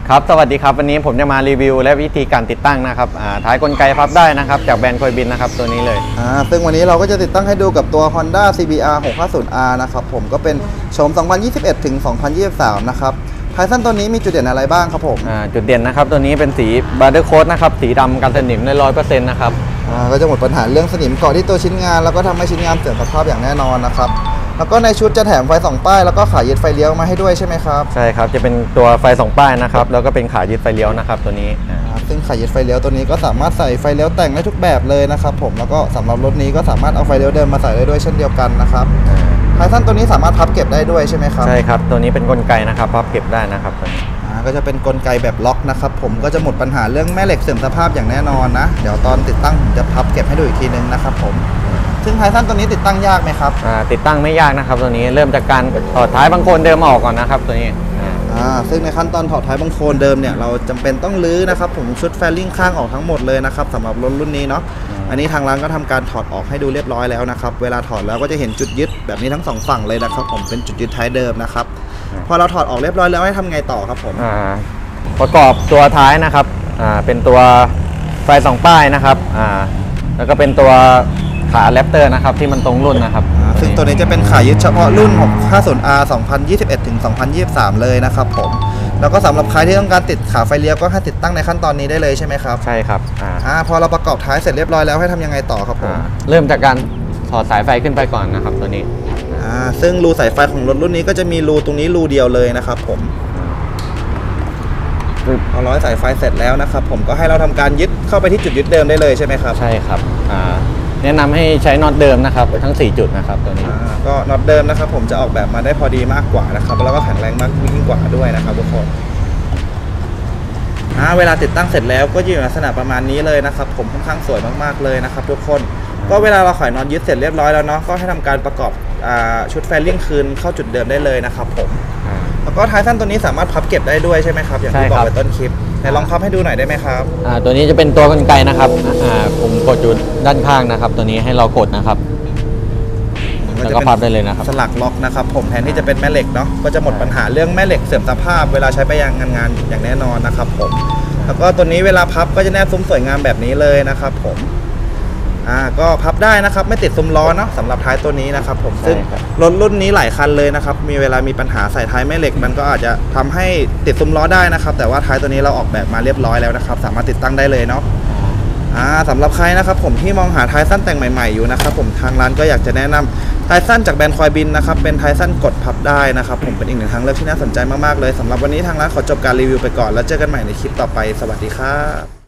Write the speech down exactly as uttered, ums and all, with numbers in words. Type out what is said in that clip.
ครับสวัสดีครับวันนี้ผมจะมารีวิวและวิธีการติดตั้งนะครับท้ายกลไกพับได้นะครับจากแบรนด์คอยบินนะครับตัวนี้เลยอ่าซึ่งวันนี้เราก็จะติดตั้งให้ดูกับตัว Honda ซี บี อาร์ หกห้าศูนย์ อาร์ นะครับผมก็เป็นโฉม สองพันยี่สิบเอ็ด ถึง สองพันยี่สิบสาม นะครับไททันตัวนี้มีจุดเด่นอะไรบ้างครับผมจุดเด่นนะครับตัวนี้เป็นสีบาร์เดอร์โค้ดนะครับสีดำกันสนิมได้ร้อยเปอร์เซ็นต์นะครับอ่าก็จะหมดปัญหาเรื่องสนิมเกาะที่ตัวชิ้นงานแล้วก็ทำให้ชิ้นงานเสื่อมสภาพอย่างแน่นอนนะครับแล้วก็ในชุดจะแถมไฟสองป้ายแล้วก็ขายึดไฟเลี้ยวมาให้ด้วยใช่ไหมครับใช่ครับจะเป็นตัวไฟสองป้ายนะครับแล้วก็เป็นขายึดไฟเลี้ยวนะครับตัวนี้ซึ่งขายึดไฟเลี้ยวตัวนี้ก็สามารถใส่ไฟเลี้ยวแต่งได้ทุกแบบเลยนะครับผมแล้วก็สำหรับรถนี้ก็สามารถเอาไฟเลี้ยวเดิมมาใส่ได้ด้วยเช่นเดียวกันนะครับไททันตัวนี้สามารถพับเก็บได้ด้วยใช่ไหมครับใช่ครับตัวนี้เป็นกลไกนะครับพับเก็บได้นะครับตัวนี้ก็จะเป็นกลไกแบบล็อกนะครับผมก็จะหมดปัญหาเรื่องแม่เหล็กเสื่อมสภาพอย่างแน่นอนนะเดี๋ยวตอนติดตั้งผมจะพับเก็บให้ดูอีกทีนึงนะครับผมซึ่งไททันตัวนี้ติดตั้งยากไหมครับติดตั้งไม่ยากนะครับตัวนี้เริ่มจากการถอดท้ายบางโคลนเดิมออกก่อนนะครับตัวนี้อ่าซึ่งในขั้นตอนถอดท้ายบางโคลนเดิมเนี่ยเราจำเป็นต้องรื้อนะครับผมชุดแฟลลิ่งข้างออกทั้งหมดเลยนะครับสำหรับรถรุ่นนี้เนาะอันนี้ทางร้านก็ทำการถอดออกให้ดูเรียบร้อยแล้วนะครับเวลาถอดแล้วก็จะเห็นจุดยึดแบบนี้ทั้งสองฝั่งเลยนะครับผมเป็นจุดยึดท้ายเดิมนะครับพอเราถอดออกเรียบร้อยแล้วให้ทำไงต่อครับผมประกอบตัวท้ายนะครับอ่าเป็นตัวไฟสองป้ายนะครับอ่าแล้วก็เป็นตัวขาแรปเตอร์นะครับที่มันตรงรุ่นนะครับซึ่งตัวนี้จะเป็นขายึดเฉพาะรุ่น หกห้าศูนย์ อาร์ สองพันยี่สิบเอ็ด ถึง สองพันยี่สิบสาม เลยนะครับผมแล้วก็สำหรับใครที่ต้องการติดขาไฟเลี้ยวก็ให้ติดตั้งในขั้นตอนนี้ได้เลยใช่ไหมครับใช่ครับอ่าพอเราประกอบท้ายเสร็จเรียบร้อยแล้วให้ทำยังไงต่อครับผมเริ่มจากการถอดสายไฟขึ้นไปก่อนนะครับตัวนี้อ่าซึ่งรูสายไฟของรถรุ่นนี้ก็จะมีรูตรงนี้รูเดียวเลยนะครับผมพอร้อยสายไฟเสร็จแล้วนะครับผมก็ให้เราทำการยึดเข้าไปที่จุดยึดเดิมได้เลยใช่ไหมครับใช่ครับแนะนำให้ใช้น็อตเดิมนะครับทั้งสี่จุดนะครับตัวนี้ก็น็อตเดิมนะครับผมจะออกแบบมาได้พอดีมากกว่านะครับแล้วก็แข็งแรงมากยิ่งกว่าด้วยนะครับทุกคนเวลาติดตั้งเสร็จแล้วก็อยู่ในลักษณะประมาณนี้เลยนะครับผมค่อนข้างสวยมากๆเลยนะครับทุกคนก็เวลาเราขอยน็อตยึดเสร็จเรียบร้อยแล้วเนาะก็ให้ทำการประกอบชุดแฟลลิ่งคืนเข้าจุดเดิมได้เลยนะครับผมแล้วก็ท้ายสั้นตัวนี้สามารถพับเก็บได้ด้วยใช่ไหมครับอย่างที่บอกไว้ต้นคลิปไหนลองพับให้ดูหน่อยได้ไหมครับอ่าตัวนี้จะเป็นตัวกลไกนะครับอ่าผมกดอยู่ด้านข้างนะครับตัวนี้ให้เรากดนะครับแล้วก็พับได้เลยนะครับสลักล็อกนะครับผมแทนที่จะเป็นแม่เหล็กเนาะก็จะหมดปัญหาเรื่องแม่เหล็กเสื่อมสภาพเวลาใช้ไปยังงานงานอย่างแน่นอนนะครับผมแล้วก็ตัวนี้เวลาพับก็จะแนบซุ้มสวยงามแบบนี้เลยนะครับผมอ่าก็พับได้นะครับไม่ติดซุ้มล้อเนาะสำหรับท้ายตัวนี้นะครับผมซึ่งรถรุ่นนี้หลายคันเลยนะครับมีเวลามีปัญหาใส่ท้ายแม่เหล็กมันก็อาจจะทำให้ติดซุ้มล้อได้นะครับแต่ว่าท้ายตัวนี้เราออกแบบมาเรียบร้อยแล้วนะครับสามารถติดตั้งได้เลยเนาะอ่าสำหรับใครนะครับผมที่มองหาท้ายสั้นแต่งใหม่ๆอยู่นะครับผมทางร้านก็อยากจะแนะนำท้ายสั้นจากแบรนด์คอยบินนะครับเป็นท้ายสั้นกดพับได้นะครับผมเป็นอีกหนึ่งทางเลือกที่น่าสนใจมากๆเลยสำหรับวันนี้ทางร้านขอจบการรีวิวไปก่อนแล้วเจอกันใหม่ในคลิปต่อไปสวัสดีครับ